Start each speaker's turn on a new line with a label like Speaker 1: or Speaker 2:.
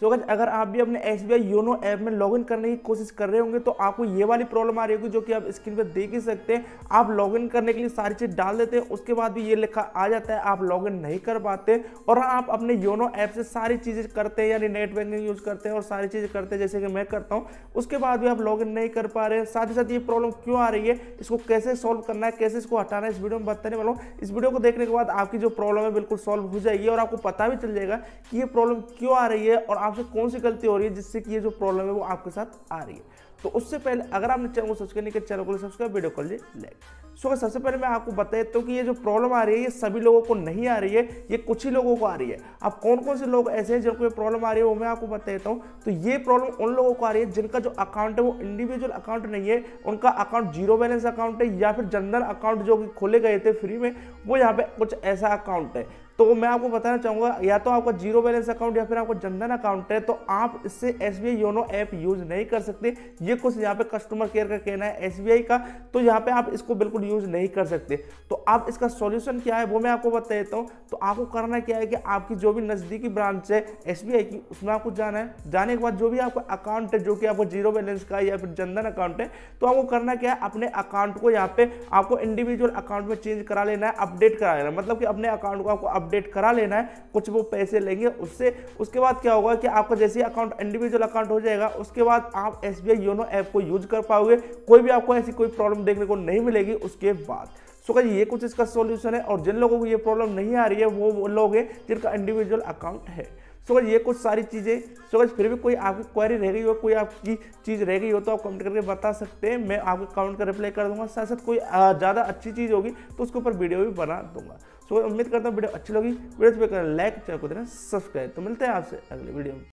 Speaker 1: तो गाइस अगर आप भी अपने एसबीआई योनो ऐप में लॉगिन करने की कोशिश कर रहे होंगे तो आपको ये वाली प्रॉब्लम आ रही होगी, जो कि आप स्क्रीन पे देख ही सकते हैं। आप लॉगिन करने के लिए सारी चीज डाल देते हैं, उसके बाद भी ये लिखा आ जाता है आप लॉगिन नहीं कर पाते। और आप अपने योनो ऐप से सारी चीजें करते हैं, यानी नेट बैंकिंग यूज करते हैं और सारी चीजें करते हैं जैसे कि मैं करता हूँ, उसके बाद भी आप लॉगिन नहीं कर पा रहे हैं। साथ ही साथ ये प्रॉब्लम क्यों आ रही है, इसको कैसे सॉल्व करना है, कैसे इसको हटाना है, इस वीडियो में बताने वाला हूँ। इस वीडियो को देखने के बाद आपकी जो प्रॉब्लम है बिल्कुल सॉल्व हो जाएगी और आपको पता भी चल जाएगा कि ये प्रॉब्लम क्यों आ रही है और आपसे कौन सी गलती हो रही है जिससे कि ये जो प्रॉब्लम है वो आपके साथ आ रही है। तो उससे पहले अगर आपने चैनल को सब्सक्राइब नहीं किया, चैनल को सब्सक्राइब, वीडियो को लाइक। सो सबसे पहले मैं आपको बता देता हूँ कि ये जो प्रॉब्लम आ रही है ये सभी लोगों को नहीं आ रही है, ये कुछ ही लोगों को आ रही है। अब कौन कौन से लोग ऐसे हैं जिनको ये प्रॉब्लम आ रही है वो मैं आपको बता देता हूँ। तो ये प्रॉब्लम उन लोगों को आ रही है जिनका जो अकाउंट है वो इंडिविजुअल अकाउंट नहीं है, उनका अकाउंट जीरो बैलेंस अकाउंट है या फिर जनरल अकाउंट जो कि खोले गए थे फ्री में, वो यहाँ पे कुछ ऐसा अकाउंट है। तो मैं आपको बताना चाहूंगा या तो आपका जीरो बैलेंस अकाउंट या फिर आपका जनधन अकाउंट है, तो आप इससे एसबीआई योनो ऐप यूज नहीं कर सकते। ये कुछ यहाँ पे कस्टमर केयर का कहना है एसबीआई का, तो यहाँ पे आप इसको बिल्कुल यूज नहीं कर सकते। तो आप इसका सॉल्यूशन क्या है वो मैं आपको बता देता हूँ। तो आपको करना क्या है कि आपकी जो भी नजदीकी ब्रांच है एसबीआई की, उसमें आपको जाना है। जाने के बाद जो भी आपका अकाउंट है जो कि आपको जीरो बैलेंस का या फिर जनधन अकाउंट है, तो आपको करना क्या है, अपने अकाउंट को यहाँ पे आपको इंडिविजुअल अकाउंट में चेंज करा लेना है, अपडेट करा लेना है। मतलब कि अपने अकाउंट को आपको अपडेट करा लेना है, कुछ वो पैसे लेंगे उससे। उसके बाद क्या होगा कि आपका जैसे अकाउंट इंडिविजुअल अकाउंट हो जाएगा, उसके बाद आप एसबीआई योनो ऐप को यूज कर पाओगे, कोई भी आपको ऐसी कोई प्रॉब्लम देखने को नहीं मिलेगी उसके बाद। सो गाइस ये कुछ इसका सॉल्यूशन है। और जिन लोगों को ये प्रॉब्लम नहीं आ रही है वो लोग हैं जिनका इंडिविजुअल अकाउंट है। सो गाइस ये कुछ सारी चीजें। सो गाइस फिर भी कोई आपकी क्वेरी रह गई हो, कोई आपकी चीज रह गई हो तो आप कमेंट करके बता सकते हैं, मैं आपके कमेंट का रिप्लाई कर दूंगा। साथ साथ कोई ज़्यादा अच्छी चीज़ होगी तो उसके ऊपर वीडियो भी बना दूंगा। सो उम्मीद करता हूँ वीडियो अच्छी लगी, वीडियो पे करना लाइक, चैनल को देना सब्सक्राइब। तो मिलते हैं आपसे अगले वीडियो में।